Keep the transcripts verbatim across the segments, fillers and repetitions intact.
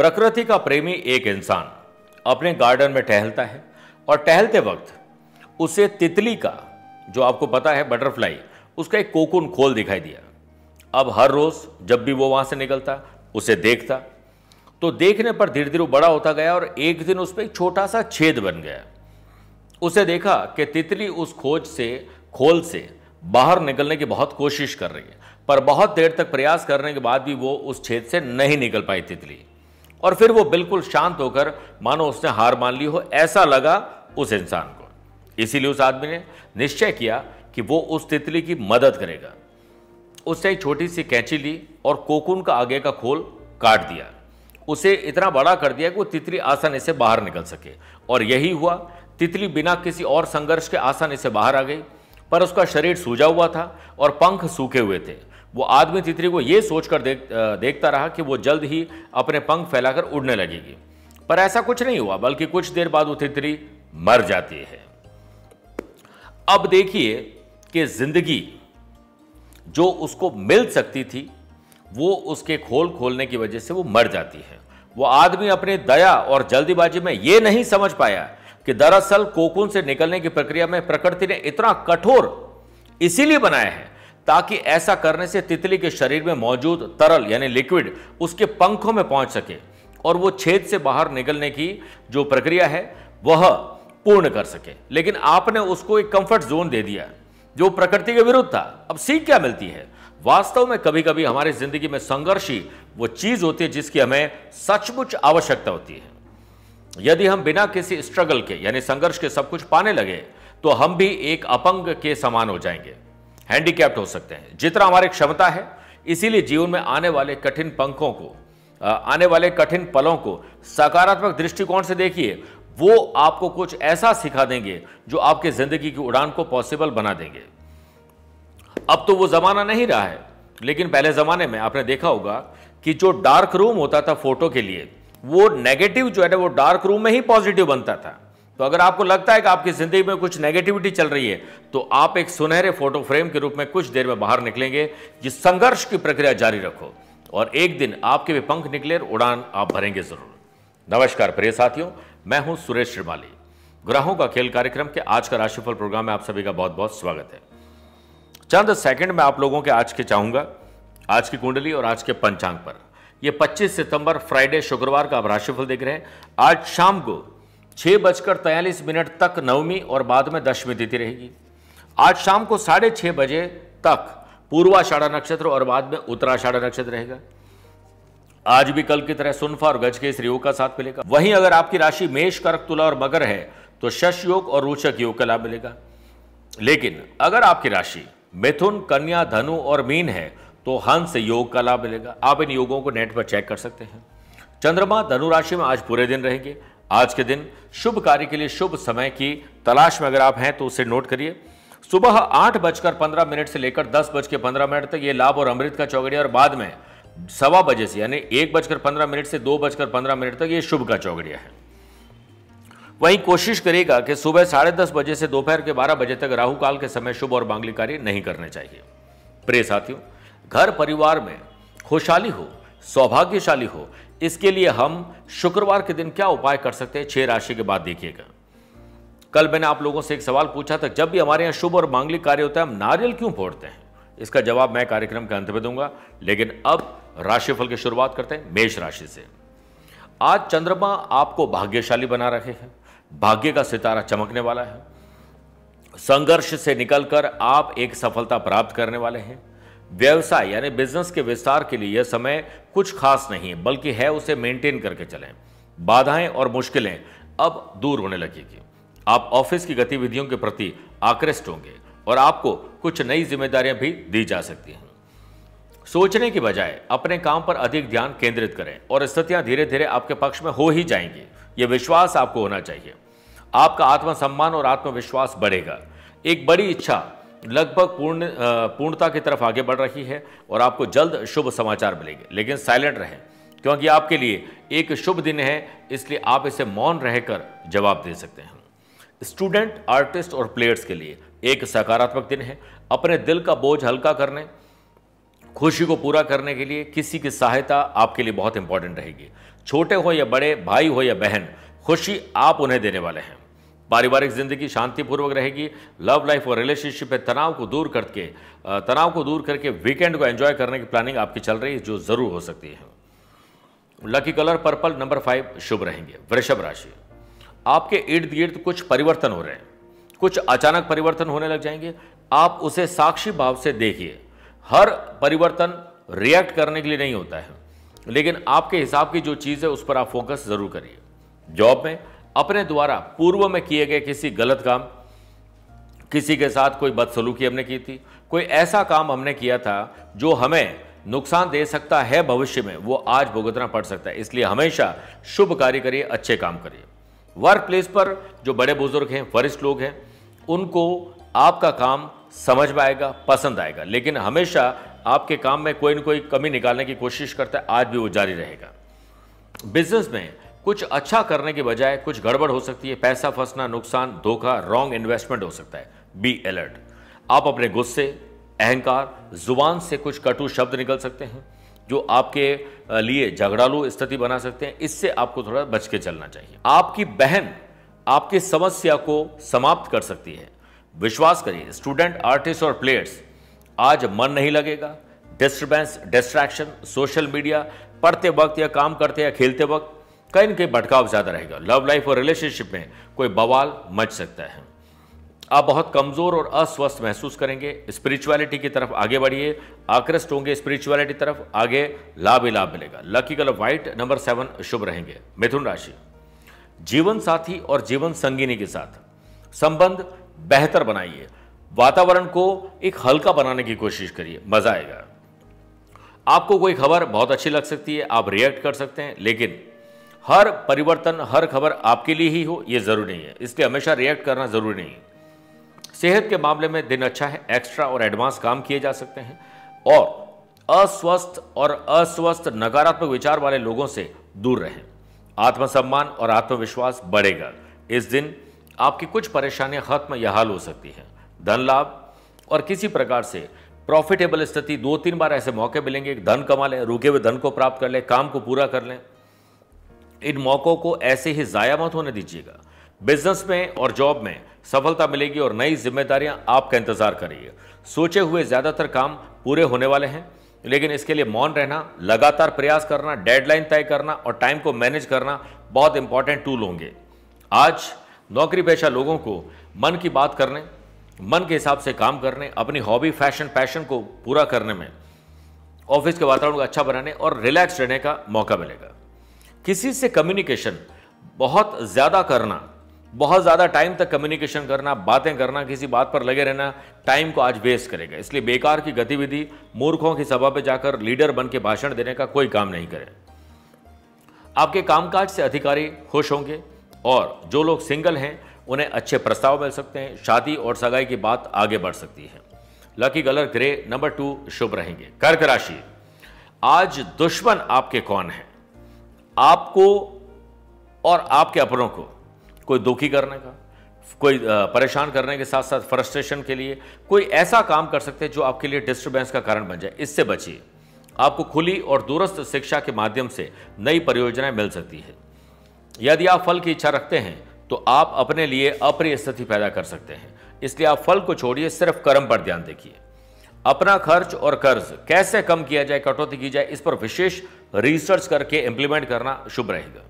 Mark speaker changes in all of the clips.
Speaker 1: प्रकृति का प्रेमी एक इंसान अपने गार्डन में टहलता है और टहलते वक्त उसे तितली का, जो आपको पता है बटरफ्लाई, उसका एक कोकून खोल दिखाई दिया। अब हर रोज जब भी वो वहां से निकलता उसे देखता तो देखने पर धीरे धीरे बड़ा होता गया और एक दिन उस पर एक छोटा सा छेद बन गया। उसे देखा कि तितली उस खोज से खोल से बाहर निकलने की बहुत कोशिश कर रही है, पर बहुत देर तक प्रयास करने के बाद भी वो उस छेद से नहीं निकल पाई तितली। और फिर वो बिल्कुल शांत होकर मानो उसने हार मान ली हो, ऐसा लगा उस इंसान को। इसीलिए उस आदमी ने निश्चय किया कि वो उस तितली की मदद करेगा। उसने एक छोटी सी कैंची ली और कोकून का आगे का खोल काट दिया। उसे इतना बड़ा कर दिया कि वो तितली आसानी से बाहर निकल सके। और यही हुआ, तितली बिना किसी और संघर्ष के आसानी से बाहर आ गई, पर उसका शरीर सूजा हुआ था और पंख सूखे हुए थे। वो आदमी तितली को यह सोचकर देख, देखता रहा कि वो जल्द ही अपने पंख फैलाकर उड़ने लगेगी, पर ऐसा कुछ नहीं हुआ, बल्कि कुछ देर बाद वो तितली मर जाती है। अब देखिए कि जिंदगी जो उसको मिल सकती थी वो उसके खोल खोलने की वजह से वो मर जाती है। वो आदमी अपनी दया और जल्दीबाजी में ये नहीं समझ पाया कि दरअसल कोकून से निकलने की प्रक्रिया में प्रकृति ने इतना कठोर इसीलिए बनाया है ताकि ऐसा करने से तितली के शरीर में मौजूद तरल यानी लिक्विड उसके पंखों में पहुंच सके और वो छेद से बाहर निकलने की जो प्रक्रिया है वह पूर्ण कर सके। लेकिन आपने उसको एक कंफर्ट जोन दे दिया जो प्रकृति के विरुद्ध था। अब सीख क्या मिलती है? वास्तव में कभी कभी हमारी जिंदगी में संघर्ष ही वो चीज होती है जिसकी हमें सचमुच आवश्यकता होती है। यदि हम बिना किसी स्ट्रगल के यानी संघर्ष के सब कुछ पाने लगे तो हम भी एक अपंग के समान हो जाएंगे, हैंडीकैप्ड हो सकते हैं जितना हमारी क्षमता है। इसीलिए जीवन में आने वाले कठिन पंखों को आने वाले कठिन पलों को सकारात्मक दृष्टिकोण से देखिए। वो आपको कुछ ऐसा सिखा देंगे जो आपके जिंदगी की उड़ान को पॉसिबल बना देंगे। अब तो वो जमाना नहीं रहा है, लेकिन पहले जमाने में आपने देखा होगा कि जो डार्क रूम होता था फोटो के लिए, वो नेगेटिव जो है ना वो डार्क रूम में ही पॉजिटिव बनता था। तो अगर आपको लगता है कि आपकी जिंदगी में कुछ नेगेटिविटी चल रही है तो आप एक सुनहरे फोटो फ्रेम के रूप में कुछ देर में बाहर निकलेंगे। जिस संघर्ष की प्रक्रिया जारी रखो और एक दिन आपके भी पंख निकले, उड़ान आप भरेंगे जरूर। नमस्कार प्रिय साथियों, मैं हूं सुरेश श्रीमाली। ग्रहों का खेल कार्यक्रम के आज का राशिफल प्रोग्राम में आप सभी का बहुत बहुत स्वागत है। चंद सेकंड में आप लोगों के आज के चाहूंगा आज की कुंडली और आज के पंचांग पर। यह पच्चीस सितंबर फ्राइडे शुक्रवार का आप राशिफल देख रहे हैं। आज शाम को छह बजकर तैंतालीस मिनट तक नवमी और बाद में दशमी तिथि रहेगी। आज शाम को साढ़े छह बजे तक पूर्वाषाढ़ा नक्षत्र और बाद में उत्तराषाढ़ा नक्षत्र रहेगा। आज भी कल की तरह सुनफा और गज के इस योग का साथ मिलेगा। वहीं अगर आपकी राशि मेष, कर्क, तुला और मकर है तो शश योग और रोचक योग का लाभ मिलेगा। लेकिन अगर आपकी राशि मिथुन, कन्या, धनु और मीन है तो हंस योग का लाभ मिलेगा। आप इन योगों को नेट पर चेक कर सकते हैं। चंद्रमा धनु राशि में आज पूरे दिन रहेंगे। आज के दिन शुभ कार्य के लिए शुभ समय की तलाश में अगर आप हैं तो उसे नोट करिए। सुबह आठ बजकर पंद्रह मिनट से लेकर दस बज के पंद्रह मिनट तक ये लाभ और अमृत का चौगड़िया और बाद में सवा बजे से यानी एक बजकर पंद्रह मिनट से दो बजकर पंद्रह मिनट तक ये शुभ का चौगड़िया है। वहीं कोशिश करेगा कि सुबह साढ़े दस बजे से दोपहर के बारह बजे तक राहु काल के समय शुभ और मांगलिक कार्य नहीं करने चाहिए। प्रिय साथियों, घर परिवार में खुशहाली हो, सौभाग्यशाली हो, इसके लिए हम शुक्रवार के दिन क्या उपाय कर सकते हैं, छह राशि के बाद देखिएगा। कल मैंने आप लोगों से एक सवाल पूछा था, जब भी हमारे यहाँ शुभ और मांगलिक कार्य होता है हम नारियल क्यों फोड़ते हैं? इसका जवाब मैं कार्यक्रम के अंत में दूंगा। लेकिन अब राशिफल की शुरुआत करते हैं मेष राशि से। आज चंद्रमा आपको भाग्यशाली बना रहे हैं। भाग्य का सितारा चमकने वाला है। संघर्ष से निकलकर आप एक सफलता प्राप्त करने वाले हैं। व्यवसाय यानी बिजनेस के विस्तार के लिए यह समय कुछ खास नहीं है, बल्कि है उसे मेंटेन करके चलें। बाधाएं और मुश्किलें अब दूर होने लगेगी। आप ऑफिस की गतिविधियों के प्रति आकृष्ट होंगे और आपको कुछ नई जिम्मेदारियां भी दी जा सकती हैं। सोचने की बजाय अपने काम पर अधिक ध्यान केंद्रित करें और स्थितियां धीरे धीरे आपके पक्ष में हो ही जाएंगी। यह विश्वास आपको होना चाहिए। आपका आत्मसम्मान और आत्मविश्वास बढ़ेगा। एक बड़ी इच्छा लगभग पूर्ण पूर्णता की तरफ आगे बढ़ रही है और आपको जल्द शुभ समाचार मिलेंगे। लेकिन साइलेंट रहें क्योंकि आपके लिए एक शुभ दिन है, इसलिए आप इसे मौन रहकर जवाब दे सकते हैं। स्टूडेंट, आर्टिस्ट और प्लेयर्स के लिए एक सकारात्मक दिन है। अपने दिल का बोझ हल्का करने, खुशी को पूरा करने के लिए किसी की सहायता आपके लिए बहुत इंपॉर्टेंट रहेगी। छोटे हो या बड़े, भाई हो या बहन, खुशी आप उन्हें देने वाले हैं। पारिवारिक जिंदगी शांतिपूर्वक रहेगी। लव लाइफ और रिलेशनशिप में तनाव को दूर करके तनाव को दूर करके वीकेंड को एंजॉय करने की प्लानिंग आपकी चल रही है, जो जरूर हो सकती है। Lucky colour purple, number five शुभ रहेंगे। वृषभ राशि, आपके इर्द गिर्द कुछ परिवर्तन हो रहे हैं, कुछ अचानक परिवर्तन होने लग जाएंगे। आप उसे साक्षी भाव से देखिए। हर परिवर्तन रिएक्ट करने के लिए नहीं होता है, लेकिन आपके हिसाब की जो चीज़ है उस पर आप फोकस जरूर करिए। जॉब में अपने द्वारा पूर्व में किए गए किसी गलत काम, किसी के साथ कोई बदसलूकी हमने की थी, कोई ऐसा काम हमने किया था जो हमें नुकसान दे सकता है भविष्य में, वो आज भुगतना पड़ सकता है। इसलिए हमेशा शुभ कार्य करिए, अच्छे काम करिए। वर्क प्लेस पर जो बड़े बुजुर्ग हैं, वरिष्ठ लोग हैं, उनको आपका काम समझ में आएगा, पसंद आएगा, लेकिन हमेशा आपके काम में कोई न कोई कमी निकालने की कोशिश करता है, आज भी वो जारी रहेगा। बिजनेस में कुछ अच्छा करने के बजाय कुछ गड़बड़ हो सकती है। पैसा फंसना, नुकसान, धोखा, रॉन्ग इन्वेस्टमेंट हो सकता है। Be alert. आप अपने गुस्से, अहंकार, जुबान से कुछ कटु शब्द निकल सकते हैं जो आपके लिए झगड़ालू स्थिति बना सकते हैं। इससे आपको थोड़ा बच के चलना चाहिए। आपकी बहन आपकी समस्या को समाप्त कर सकती है। विश्वास करिए, स्टूडेंट, आर्टिस्ट और प्लेयर्स, आज मन नहीं लगेगा। डिस्टर्बेंस, डिस्ट्रैक्शन, सोशल मीडिया पढ़ते वक्त या काम करते या खेलते वक्त कहीं न कहीं भटकाव ज्यादा रहेगा। लव लाइफ और रिलेशनशिप में कोई बवाल मच सकता है। आप बहुत कमजोर और अस्वस्थ महसूस करेंगे। स्पिरिचुअलिटी की तरफ आगे बढ़िए, आकृष्ट होंगे स्पिरिचुअलिटी तरफ, आगे लाभ ही लाभ मिलेगा। Lucky colour white, number seven शुभ रहेंगे। मिथुन राशि, जीवन साथी और जीवन संगिनी के साथ संबंध बेहतर बनाइए। वातावरण को एक हल्का बनाने की कोशिश करिए, मजा आएगा। आपको कोई खबर बहुत अच्छी लग सकती है, आप रिएक्ट कर सकते हैं, लेकिन हर परिवर्तन, हर खबर आपके लिए ही हो ये जरूरी नहीं है, इसलिए हमेशा रिएक्ट करना जरूरी नहीं है। सेहत के मामले में दिन अच्छा है। एक्स्ट्रा और एडवांस काम किए जा सकते हैं और अस्वस्थ और अस्वस्थ नकारात्मक विचार वाले लोगों से दूर रहें। आत्मसम्मान और आत्मविश्वास बढ़ेगा। इस दिन आपकी कुछ परेशानियां खत्म या हल हो सकती हैं। धन लाभ और किसी प्रकार से प्रॉफिटेबल स्थिति, दो तीन बार ऐसे मौके मिलेंगे, धन कमा लें, रुके हुए धन को प्राप्त कर लें, काम को पूरा कर लें। इन मौकों को ऐसे ही जाया मत होने दीजिएगा। बिजनेस में और जॉब में सफलता मिलेगी और नई जिम्मेदारियां आपका इंतजार करिए। सोचे हुए ज्यादातर काम पूरे होने वाले हैं, लेकिन इसके लिए मौन रहना, लगातार प्रयास करना, डेडलाइन तय करना और टाइम को मैनेज करना बहुत इंपॉर्टेंट टूल होंगे। आज नौकरी पेशा लोगों को मन की बात करने, मन के हिसाब से काम करने, अपनी हॉबी, फैशन, पैशन को पूरा करने में, ऑफिस के वातावरण को अच्छा बनाने और रिलैक्स रहने का मौका मिलेगा। किसी से कम्युनिकेशन बहुत ज्यादा करना, बहुत ज्यादा टाइम तक कम्युनिकेशन करना, बातें करना, किसी बात पर लगे रहना टाइम को आज वेस्ट करेगा। इसलिए बेकार की गतिविधि, मूर्खों की सभा पर जाकर लीडर बन के भाषण देने का कोई काम नहीं करें। आपके कामकाज से अधिकारी खुश होंगे और जो लोग सिंगल हैं उन्हें अच्छे प्रस्ताव मिल सकते हैं। शादी और सगाई की बात आगे बढ़ सकती है। Lucky colour grey, number two शुभ रहेंगे। कर्क राशि, आज दुश्मन आपके कौन है? आपको और आपके अपनों को कोई दुखी करने का, कोई परेशान करने के साथ साथ फ्रस्ट्रेशन के लिए कोई ऐसा काम कर सकते हैं जो आपके लिए डिस्टर्बेंस का कारण बन जाए। इससे बचिए। आपको खुली और दूरस्थ शिक्षा के माध्यम से नई परियोजनाएं मिल सकती है। यदि आप फल की इच्छा रखते हैं तो आप अपने लिए अप्रिय स्थिति पैदा कर सकते हैं, इसलिए आप फल को छोड़िए, सिर्फ कर्म पर ध्यान देखिए। अपना खर्च और कर्ज कैसे कम किया जाए, कटौती की जाए, इस पर विशेष रिसर्च करके इंप्लीमेंट करना शुभ रहेगा।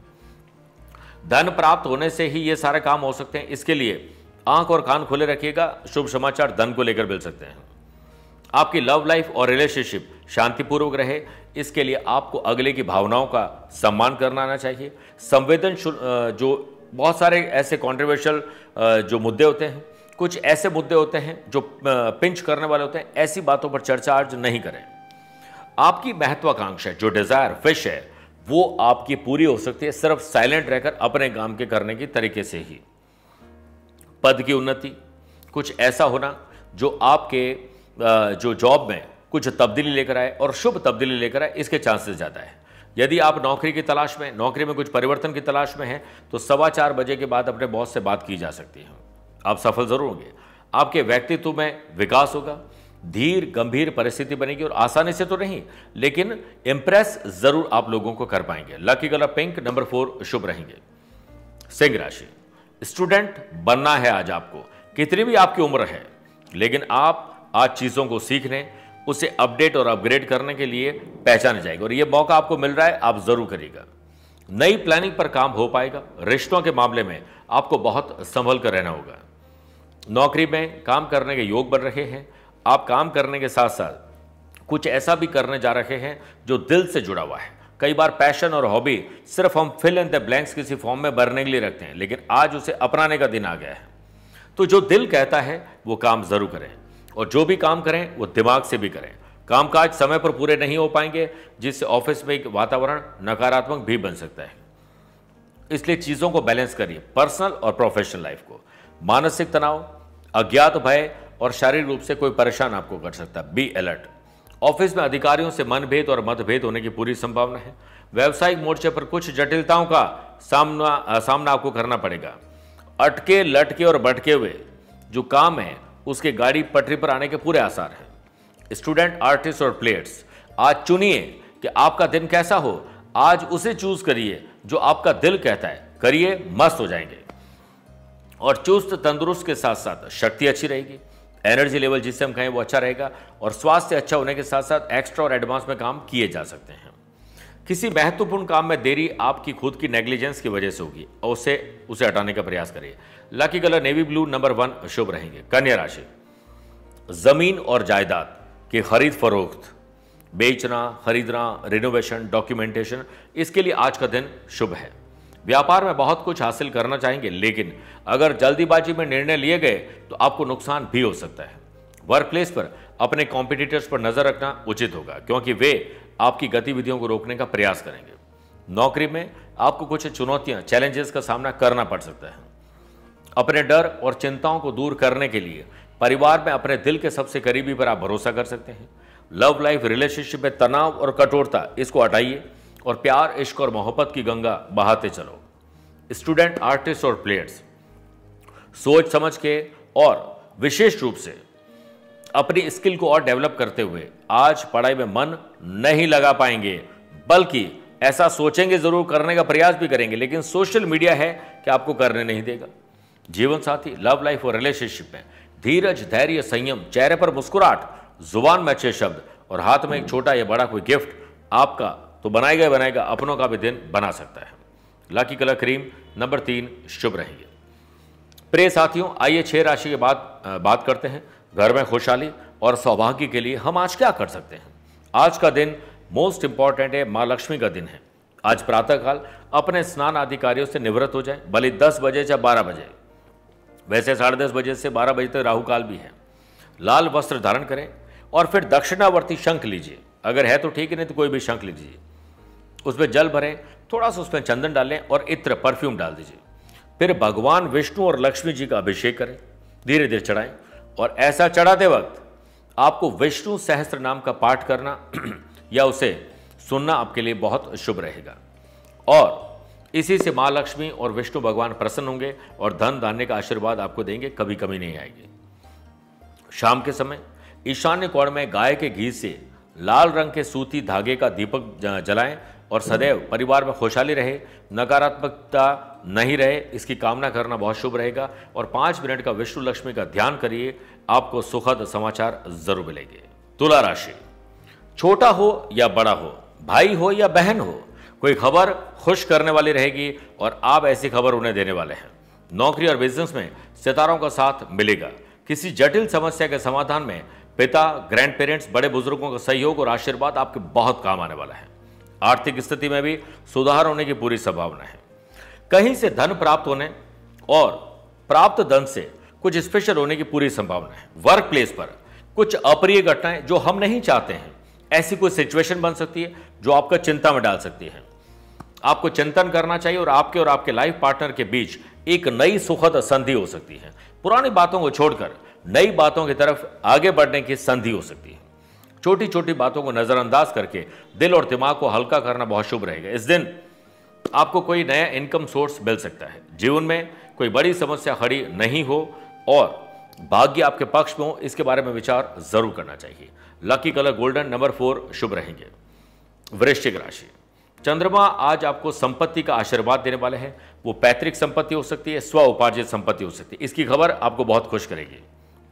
Speaker 1: धन प्राप्त होने से ही ये सारे काम हो सकते हैं, इसके लिए आंख और कान खुले रखिएगा। शुभ समाचार धन को लेकर मिल सकते हैं। आपकी लव लाइफ और रिलेशनशिप शांतिपूर्वक रहे, इसके लिए आपको अगले की भावनाओं का सम्मान करना आना चाहिए। संवेदनशील, जो बहुत सारे ऐसे कॉन्ट्रोवर्शियल जो मुद्दे होते हैं, कुछ ऐसे मुद्दे होते हैं जो पिंच करने वाले होते हैं, ऐसी बातों पर चर्चा आज नहीं करें। आपकी महत्वाकांक्षा, जो डिजायर, विश है, वो आपकी पूरी हो सकती है सिर्फ साइलेंट रहकर अपने काम के करने की तरीके से ही। पद की उन्नति, कुछ ऐसा होना जो आपके जो जॉब में कुछ तब्दीली लेकर आए और शुभ तब्दीली लेकर आए, इसके चांसेस ज़्यादा है। यदि आप नौकरी की तलाश में, नौकरी में कुछ परिवर्तन की तलाश में हैं, तो सवा चार बजे के बाद अपने बॉस से बात की जा सकती है। आप सफल जरूर होंगे। आपके व्यक्तित्व में विकास होगा। धीर गंभीर परिस्थिति बनेगी और आसानी से तो नहीं, लेकिन इंप्रेस जरूर आप लोगों को कर पाएंगे। Lucky colour pink, number four शुभ रहेंगे। सिंह राशि, स्टूडेंट बनना है आज आपको, कितनी भी आपकी उम्र है, लेकिन आप आज चीजों को सीखने, उसे अपडेट और अपग्रेड करने के लिए पहचाने जाएंगे और यह मौका आपको मिल रहा है, आप जरूर करिएगा। नई प्लानिंग पर काम हो पाएगा। रिश्तों के मामले में आपको बहुत संभल कर रहना होगा। नौकरी में काम करने के योग बन रहे हैं। आप काम करने के साथ साथ कुछ ऐसा भी करने जा रहे हैं जो दिल से जुड़ा हुआ है। कई बार पैशन और हॉबी सिर्फ हम फिल इन द ब्लैंक्स किसी फॉर्म में भरने के लिए रखते हैं, लेकिन आज उसे अपनाने का दिन आ गया है। तो जो दिल कहता है वो काम जरूर करें और जो भी काम करें वो दिमाग से भी करें। कामकाज समय पर पूरे नहीं हो पाएंगे, जिससे ऑफिस में एक वातावरण नकारात्मक भी बन सकता है। इसलिए चीजों को बैलेंस करिए, पर्सनल और प्रोफेशनल लाइफ को। मानसिक तनाव, अज्ञात भय और शारीरिक रूप से कोई परेशान आपको कर सकता है, बी अलर्ट। ऑफिस में अधिकारियों से मनभेद और मतभेद होने की पूरी संभावना है। व्यवसायिक मोर्चे पर कुछ जटिलताओं का सामना सामना आपको करना पड़ेगा। अटके लटके और भटके हुए जो काम है उसके गाड़ी पटरी पर आने के पूरे आसार हैं। स्टूडेंट, आर्टिस्ट और प्लेयर्स, आज चुनिए कि आपका दिन कैसा हो। आज उसे चूज करिए जो आपका दिल कहता है, करिए, मस्त हो जाएंगे। और चुस्त तंदुरुस्त के साथ साथ शक्ति अच्छी रहेगी। एनर्जी लेवल जिसे हम कहें वो अच्छा रहेगा और स्वास्थ्य अच्छा होने के साथ साथ एक्स्ट्रा और एडवांस में काम किए जा सकते हैं। किसी महत्वपूर्ण काम में देरी आपकी खुद की नेग्लिजेंस की वजह से होगी और उसे उसे हटाने का प्रयास करिए। Lucky colour navy blue, number one शुभ रहेंगे। कन्या राशि, जमीन और जायदाद की खरीद फरोख्त, बेचना, खरीदना, रिनोवेशन, डॉक्यूमेंटेशन, इसके लिए आज का दिन शुभ है। व्यापार में बहुत कुछ हासिल करना चाहेंगे, लेकिन अगर जल्दीबाजी में निर्णय लिए गए तो आपको नुकसान भी हो सकता है। वर्क प्लेस पर अपने कॉम्पिटिटर्स पर नजर रखना उचित होगा, क्योंकि वे आपकी गतिविधियों को रोकने का प्रयास करेंगे। नौकरी में आपको कुछ चुनौतियां, चैलेंजेस का सामना करना पड़ सकता है। अपने डर और चिंताओं को दूर करने के लिए परिवार में अपने दिल के सबसे करीबी पर आप भरोसा कर सकते हैं। लव लाइफ, रिलेशनशिप में तनाव और कठोरता, इसको हटाइए और प्यार, इश्क और मोहब्बत की गंगा बहाते चलो। स्टूडेंट, आर्टिस्ट और प्लेयर्स, सोच समझ के और विशेष रूप से अपनी स्किल को और डेवलप करते हुए आज पढ़ाई में मन नहीं लगा पाएंगे, बल्कि ऐसा सोचेंगे, जरूर करने का प्रयास भी करेंगे, लेकिन सोशल मीडिया है कि आपको करने नहीं देगा। जीवन साथी, लव लाइफ और रिलेशनशिप में धीरज, धैर्य, संयम, चेहरे पर मुस्कुराहट, जुबान में अच्छे शब्द और हाथ में एक छोटा या बड़ा कोई गिफ्ट आपका तो बनाएगा बनाएगा अपनों का भी दिन बना सकता है। लकी कलर क्रीम, नंबर तीन शुभ रहेंगे। प्रिय साथियों, आइए छह राशि के बाद बात करते हैं। घर में खुशहाली और सौभाग्य के लिए हम आज क्या कर सकते हैं। आज का दिन मोस्ट इंपॉर्टेंट है, माँ लक्ष्मी का दिन है। आज प्रातःकाल अपने स्नान आदि कार्यों से निवृत्त हो जाए, भले दस बजे या बारह बजे। वैसे साढ़े दस बजे से बारह बजे तक राहु काल भी है। लाल वस्त्र धारण करें और फिर दक्षिणावर्ती शंख लीजिए, अगर है तो ठीक है, नहीं तो कोई भी शंख लीजिए। उसमें जल भरें, थोड़ा सा उसमें चंदन डालें और इत्र, परफ्यूम डाल दीजिए। फिर भगवान विष्णु और लक्ष्मी जी का अभिषेक करें, धीरे धीरे चढ़ाएं और ऐसा चढ़ाते वक्त आपको विष्णु सहस्त्र नाम का पाठ करना या उसे सुनना आपके लिए बहुत शुभ रहेगा और इसी से माँ लक्ष्मी और विष्णु भगवान प्रसन्न होंगे और धन धान्य का आशीर्वाद आपको देंगे, कभी कमी नहीं आएगी। शाम के समय ईशान्य कोण में गाय के घी से लाल रंग के सूती धागे का दीपक जलाएं और सदैव परिवार में खुशहाली रहे, नकारात्मकता नहीं रहे, इसकी कामना करना बहुत शुभ रहेगा। और पाँच मिनट का विष्णु लक्ष्मी का ध्यान करिए, आपको सुखद समाचार जरूर मिलेंगे। तुला राशि, छोटा हो या बड़ा हो, भाई हो या बहन हो, कोई खबर खुश करने वाली रहेगी और आप ऐसी खबर उन्हें देने वाले हैं। नौकरी और बिजनेस में सितारों का साथ मिलेगा। किसी जटिल समस्या के समाधान में पिता, ग्रैंड पेरेंट्स, बड़े बुजुर्गों का सहयोग और आशीर्वाद आपके बहुत काम आने वाला है। आर्थिक स्थिति में भी सुधार होने की पूरी संभावना है। कहीं से धन प्राप्त होने और प्राप्त धन से कुछ स्पेशल होने की पूरी संभावना है। वर्क प्लेस पर कुछ अप्रिय घटनाएं जो हम नहीं चाहते हैं, ऐसी कोई सिचुएशन बन सकती है जो आपको चिंता में डाल सकती है। आपको चिंतन करना चाहिए और आपके और आपके लाइफ पार्टनर के बीच एक नई सुखद संधि हो सकती है। पुरानी बातों को छोड़कर नई बातों की तरफ आगे बढ़ने की संधि हो सकती है। छोटी छोटी बातों को नजरअंदाज करके दिल और दिमाग को हल्का करना बहुत शुभ रहेगा। इस दिन आपको कोई नया इनकम सोर्स मिल सकता है। जीवन में कोई बड़ी समस्या खड़ी नहीं हो और भाग्य आपके पक्ष में हो, इसके बारे में विचार जरूर करना चाहिए। Lucky colour golden, number four शुभ रहेंगे। वृश्चिक राशि, चंद्रमा आज आपको संपत्ति का आशीर्वाद देने वाले हैं। वो पैतृक संपत्ति हो सकती है, स्व उपार्जित संपत्ति हो सकती है। इसकी खबर आपको बहुत खुश करेगी।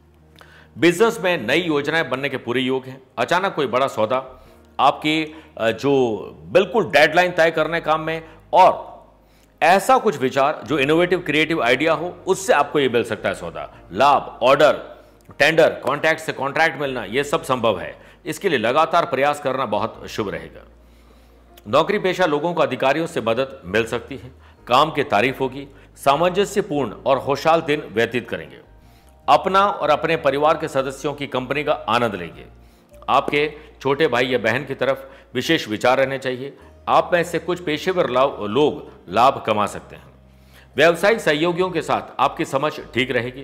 Speaker 1: बिजनेस में नई योजनाएं बनने के पूरे योग हैं। अचानक कोई बड़ा सौदा आपकी जो बिल्कुल डेडलाइन तय करने काम में, और ऐसा कुछ विचार जो इनोवेटिव क्रिएटिव आइडिया हो, उससे आपको ये मिल सकता है सौदा। लाभ, ऑर्डर, टेंडर, कॉन्ट्रैक्ट से कॉन्ट्रैक्ट मिलना, यह सब संभव है। इसके लिए लगातार प्रयास करना बहुत शुभ रहेगा। नौकरी पेशा लोगों को अधिकारियों से मदद मिल सकती है। काम की तारीफ होगी। सामंजस्यपूर्ण और खुशहाल दिन व्यतीत करेंगे। अपना और अपने परिवार के सदस्यों की कंपनी का आनंद लेंगे। आपके छोटे भाई या बहन की तरफ विशेष विचार रहने चाहिए। आप में से कुछ पेशेवर लोग लाभ कमा सकते हैं। व्यावसायिक सहयोगियों के साथ आपकी समझ ठीक रहेगी।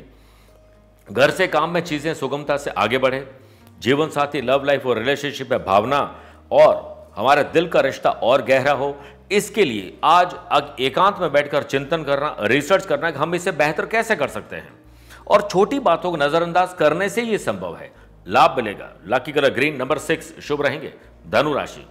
Speaker 1: घर से काम में चीजें सुगमता से आगे बढ़े। जीवन साथी, लव लाइफ और रिलेशनशिप में भावना और हमारे दिल का रिश्ता और गहरा हो, इसके लिए आज एकांत में बैठकर चिंतन करना, रिसर्च करना कि हम इसे बेहतर कैसे कर सकते हैं, और छोटी बातों को नजरअंदाज करने से ये संभव है। लाभ मिलेगा। Lucky colour green, number six शुभ रहेंगे। धनु राशि,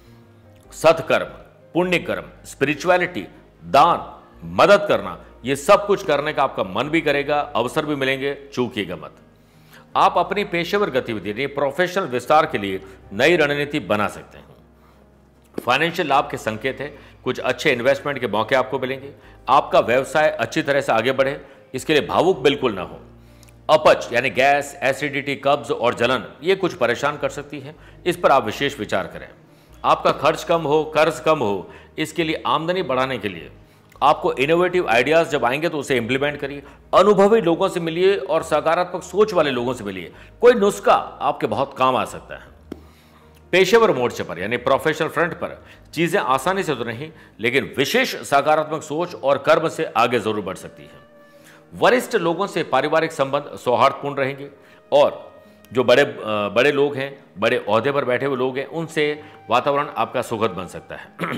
Speaker 1: सत्कर्म, पुण्य कर्म, स्पिरिचुअलिटी, दान, मदद करना, ये सब कुछ करने का आपका मन भी करेगा, अवसर भी मिलेंगे, चूकिएगा मत। आप अपनी पेशेवर गतिविधि, प्रोफेशनल विस्तार के लिए नई रणनीति बना सकते हैं। फाइनेंशियल लाभ के संकेत है। कुछ अच्छे इन्वेस्टमेंट के मौके आपको मिलेंगे। आपका व्यवसाय अच्छी तरह से आगे बढ़े, इसके लिए भावुक बिल्कुल ना हो। अपच यानी गैस, एसिडिटी, कब्ज और जलन, ये कुछ परेशान कर सकती है। इस पर आप विशेष विचार करें। आपका खर्च कम हो, कर्ज कम हो, इसके लिए आमदनी बढ़ाने के लिए आपको इनोवेटिव आइडियाज जब आएंगे तो उसे इंप्लीमेंट करिए। अनुभवी लोगों से मिलिए और सकारात्मक सोच वाले लोगों से मिलिए। कोई नुस्खा आपके बहुत काम आ सकता है। पेशेवर मोर्चे पर यानी प्रोफेशनल फ्रंट पर चीजें आसानी से तो नहीं, लेकिन विशेष सकारात्मक सोच और कर्म से आगे जरूर बढ़ सकती है। वरिष्ठ लोगों से पारिवारिक संबंध सौहार्दपूर्ण रहेंगे, और जो बड़े बड़े लोग हैं, बड़े ओहदे पर बैठे हुए लोग हैं, उनसे वातावरण आपका सुखद बन सकता है।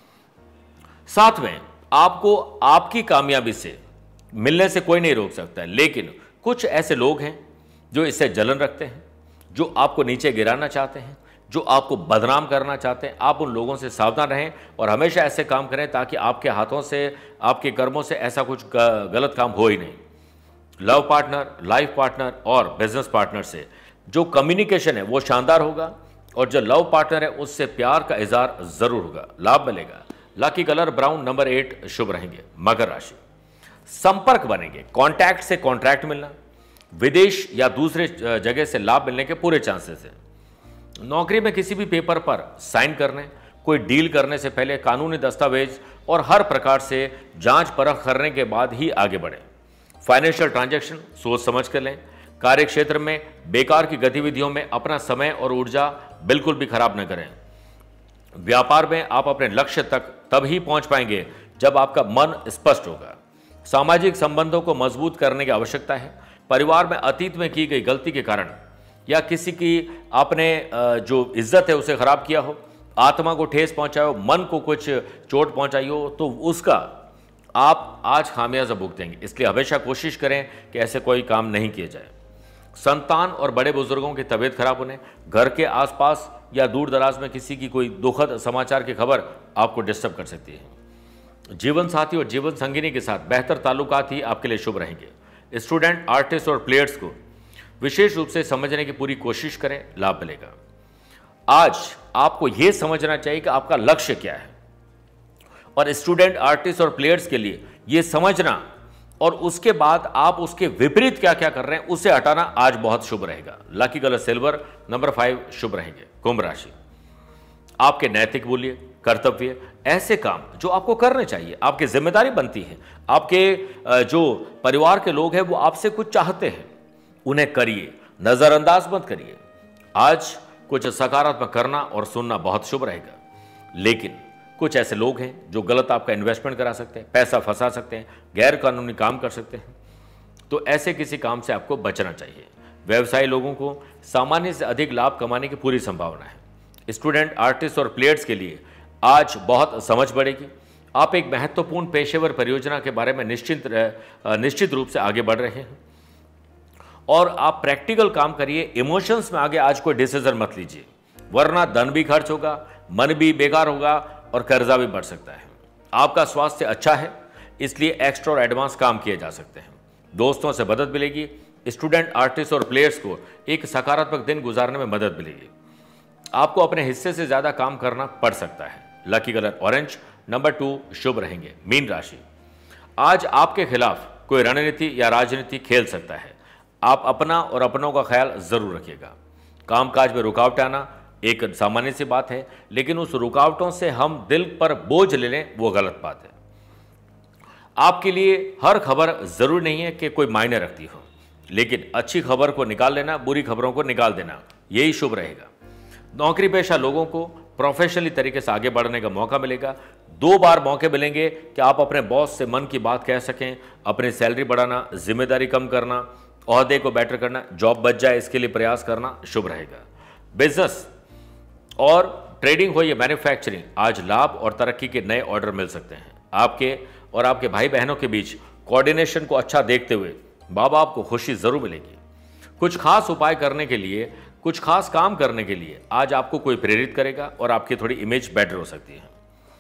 Speaker 1: साथ में आपको आपकी कामयाबी से मिलने से कोई नहीं रोक सकता है, लेकिन कुछ ऐसे लोग हैं जो इससे जलन रखते हैं, जो आपको नीचे गिराना चाहते हैं, जो आपको बदनाम करना चाहते हैं। आप उन लोगों से सावधान रहें और हमेशा ऐसे काम करें ताकि आपके हाथों से, आपके कर्मों से ऐसा कुछ गलत काम हो ही नहीं। लव पार्टनर, लाइफ पार्टनर और बिजनेस पार्टनर से जो कम्युनिकेशन है वो शानदार होगा, और जो लव पार्टनर है उससे प्यार का इजहार जरूर होगा। लाभ मिलेगा। Lucky colour brown, number eight शुभ रहेंगे। मकर राशि, संपर्क बनेंगे। कॉन्टैक्ट से कॉन्ट्रैक्ट मिलना, विदेश या दूसरे जगह से लाभ मिलने के पूरे चांसेस हैं। नौकरी में किसी भी पेपर पर साइन करने, कोई डील करने से पहले कानूनी दस्तावेज और हर प्रकार से जांच परख करने के बाद ही आगे बढ़ें। फाइनेंशियल ट्रांजैक्शन सोच समझ कर लें। कार्य क्षेत्र में बेकार की गतिविधियों में अपना समय और ऊर्जा बिल्कुल भी खराब न करें। व्यापार में आप अपने लक्ष्य तक तब ही पहुंच पाएंगे जब आपका मन स्पष्ट होगा। सामाजिक संबंधों को मजबूत करने की आवश्यकता है। परिवार में अतीत में की गई गलती के कारण या किसी की आपने जो इज्जत है उसे खराब किया हो, आत्मा को ठेस पहुंचाया हो, मन को कुछ चोट पहुंचाई हो, तो उसका आप आज खामियाजा भुगतेंगे। इसलिए हमेशा कोशिश करें कि ऐसे कोई काम नहीं किए जाए। संतान और बड़े बुजुर्गों की तबीयत खराब होने, घर के आसपास या दूर दराज में किसी की कोई दुखद समाचार की खबर आपको डिस्टर्ब कर सकती है। जीवन साथी और जीवन संगिनी के साथ बेहतर ताल्लुकात ही आपके लिए शुभ रहेंगे। स्टूडेंट, आर्टिस्ट और प्लेयर्स को विशेष रूप से समझने की पूरी कोशिश करें, लाभ मिलेगा। आज आपको यह समझना चाहिए कि आपका लक्ष्य क्या है, और स्टूडेंट, आर्टिस्ट और प्लेयर्स के लिए यह समझना और उसके बाद आप उसके विपरीत क्या क्या कर रहे हैं उसे हटाना आज बहुत शुभ रहेगा। Lucky colour silver, number five शुभ रहेंगे। कुंभ राशि, आपके नैतिक मूल्य, कर्तव्य, ऐसे काम जो आपको करने चाहिए, आपकी जिम्मेदारी बनती है। आपके जो परिवार के लोग हैं वो आपसे कुछ चाहते हैं, उन्हें करिए, नजरअंदाज मत करिए। आज कुछ सकारात्मक करना और सुनना बहुत शुभ रहेगा। लेकिन कुछ ऐसे लोग हैं जो गलत आपका इन्वेस्टमेंट करा सकते हैं, पैसा फंसा सकते हैं, गैर कानूनी काम कर सकते हैं, तो ऐसे किसी काम से आपको बचना चाहिए। व्यवसायी लोगों को सामान्य से अधिक लाभ कमाने की पूरी संभावना है। स्टूडेंट, आर्टिस्ट और प्लेयर्स के लिए आज बहुत समझ बढ़ेगी। आप एक महत्वपूर्ण पेशेवर परियोजना के बारे में निश्चित निश्चित रूप से आगे बढ़ रहे हैं। और आप प्रैक्टिकल काम करिए, इमोशंस में आगे आज कोई डिसीजन मत लीजिए, वरना धन भी खर्च होगा, मन भी बेकार होगा और कर्जा भी बढ़ सकता है। आपका स्वास्थ्य अच्छा है, इसलिए एक्स्ट्रा और एडवांस काम किए जा सकते हैं। दोस्तों से मदद मिलेगी। स्टूडेंट, आर्टिस्ट और प्लेयर्स को एक सकारात्मक दिन गुजारने में मदद मिलेगी। आपको अपने हिस्से से ज्यादा काम करना पड़ सकता है। Lucky colour orange, number two शुभ रहेंगे। मीन राशि, आज आपके खिलाफ कोई रणनीति या राजनीति खेल सकता है। आप अपना और अपनों का ख्याल जरूर रखिएगा। कामकाज में रुकावट आना एक सामान्य सी बात है, लेकिन उस रुकावटों से हम दिल पर बोझ ले लें वो गलत बात है। आपके लिए हर खबर जरूरी नहीं है कि कोई मायने रखती हो, लेकिन अच्छी खबर को निकाल लेना, बुरी खबरों को निकाल देना, यही शुभ रहेगा। नौकरी पेशा लोगों को प्रोफेशनली तरीके से आगे बढ़ने का मौका मिलेगा। दो बार मौके मिलेंगे कि आप अपने बॉस से मन की बात कह सकें। अपनी सैलरी बढ़ाना, जिम्मेदारी कम करना, ओहदे को बेटर करना, जॉब बच जाए इसके लिए प्रयास करना शुभ रहेगा। बिजनेस और ट्रेडिंग हो या मैन्युफैक्चरिंग, आज लाभ और तरक्की के नए ऑर्डर मिल सकते हैं। आपके और आपके भाई बहनों के बीच कोऑर्डिनेशन को अच्छा देखते हुए माँ बाप को खुशी जरूर मिलेगी। कुछ खास उपाय करने के लिए, कुछ खास काम करने के लिए आज आपको कोई प्रेरित करेगा और आपकी थोड़ी इमेज बेटर हो सकती है।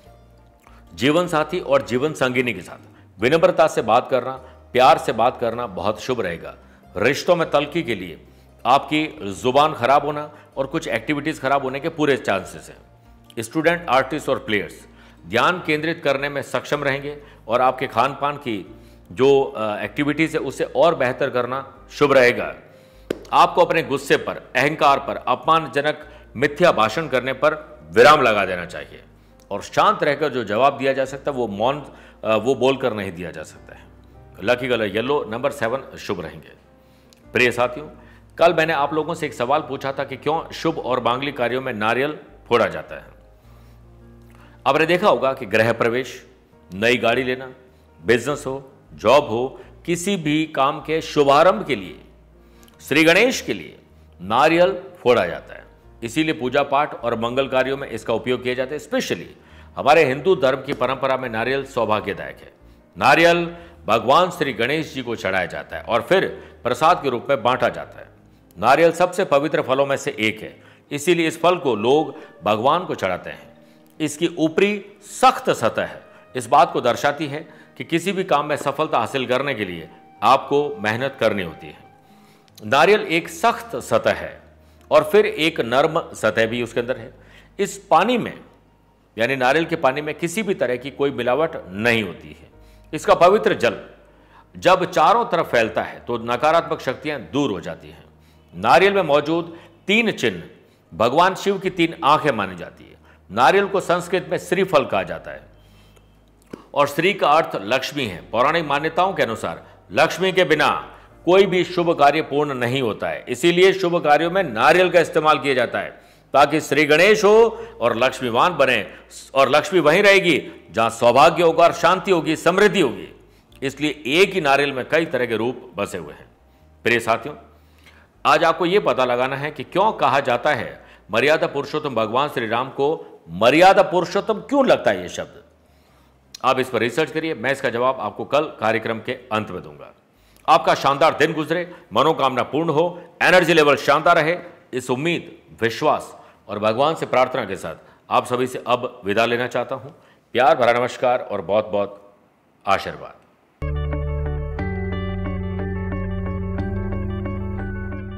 Speaker 1: जीवन साथी और जीवन संगिनी के साथ विनम्रता से बात करना, प्यार से बात करना बहुत शुभ रहेगा। रिश्तों में तल्खी के लिए आपकी जुबान खराब होना और कुछ एक्टिविटीज खराब होने के पूरे चांसेस हैं। स्टूडेंट, आर्टिस्ट और प्लेयर्स ध्यान केंद्रित करने में सक्षम रहेंगे और आपके खान पान की जो एक्टिविटीज है उसे और बेहतर करना शुभ रहेगा। आपको अपने गुस्से पर, अहंकार पर, अपमानजनक मिथ्या भाषण करने पर विराम लगा देना चाहिए और शांत रहकर जो जवाब दिया जा सकता है वो मौन वो बोलकर नहीं दिया जा सकता है। Lucky colour yellow, number seven शुभ रहेंगे। प्रिय साथियों, कल मैंने आप लोगों से एक सवाल पूछा था कि क्यों शुभ और मांगलिक कार्यों में नारियल फोड़ा जाता है। आपने देखा होगा कि गृह प्रवेश, नई गाड़ी लेना, बिजनेस हो, जॉब हो, किसी भी काम के शुभारंभ के लिए, श्री गणेश के लिए नारियल फोड़ा जाता है। इसीलिए पूजा पाठ और मंगल कार्यों में इसका उपयोग किया जाता है। स्पेशली हमारे हिंदू धर्म की परंपरा में नारियल सौभाग्यदायक है। नारियल भगवान श्री गणेश जी को चढ़ाया जाता है और फिर प्रसाद के रूप में बांटा जाता है। नारियल सबसे पवित्र फलों में से एक है, इसीलिए इस फल को लोग भगवान को चढ़ाते हैं। इसकी ऊपरी सख्त सतह इस बात को दर्शाती है कि किसी भी काम में सफलता हासिल करने के लिए आपको मेहनत करनी होती है। नारियल एक सख्त सतह है और फिर एक नर्म सतह भी उसके अंदर है। इस पानी में, यानी नारियल के पानी में किसी भी तरह की कोई मिलावट नहीं होती है। इसका पवित्र जल जब चारों तरफ फैलता है तो नकारात्मक शक्तियां दूर हो जाती हैं। नारियल में मौजूद तीन चिन्ह भगवान शिव की तीन आंखें मानी जाती है। नारियल को संस्कृत में श्रीफल कहा जाता है और श्री का अर्थ लक्ष्मी है। पौराणिक मान्यताओं के अनुसार लक्ष्मी के बिना कोई भी शुभ कार्य पूर्ण नहीं होता है, इसीलिए शुभ कार्यों में नारियल का इस्तेमाल किया जाता है ताकि श्री गणेश हो और लक्ष्मीवान बने। और लक्ष्मी वहीं रहेगी जहां सौभाग्य होगा और शांति होगी, समृद्धि होगी। इसलिए एक ही नारियल में कई तरह के रूप बसे हुए हैं। प्रिय साथियों, आज आपको यह पता लगाना है कि क्यों कहा जाता है मर्यादा पुरुषोत्तम भगवान श्री राम को मर्यादा पुरुषोत्तम क्यों लगता है यह शब्द। आप इस पर रिसर्च करिए, मैं इसका जवाब आपको कल कार्यक्रम के अंत में दूंगा। आपका शानदार दिन गुजरे, मनोकामना पूर्ण हो, एनर्जी लेवल शानदार रहे, इस उम्मीद, विश्वास और भगवान से प्रार्थना के साथ आप सभी से अब विदा लेना चाहता हूं। प्यार भरा नमस्कार और बहुत बहुत आशीर्वाद।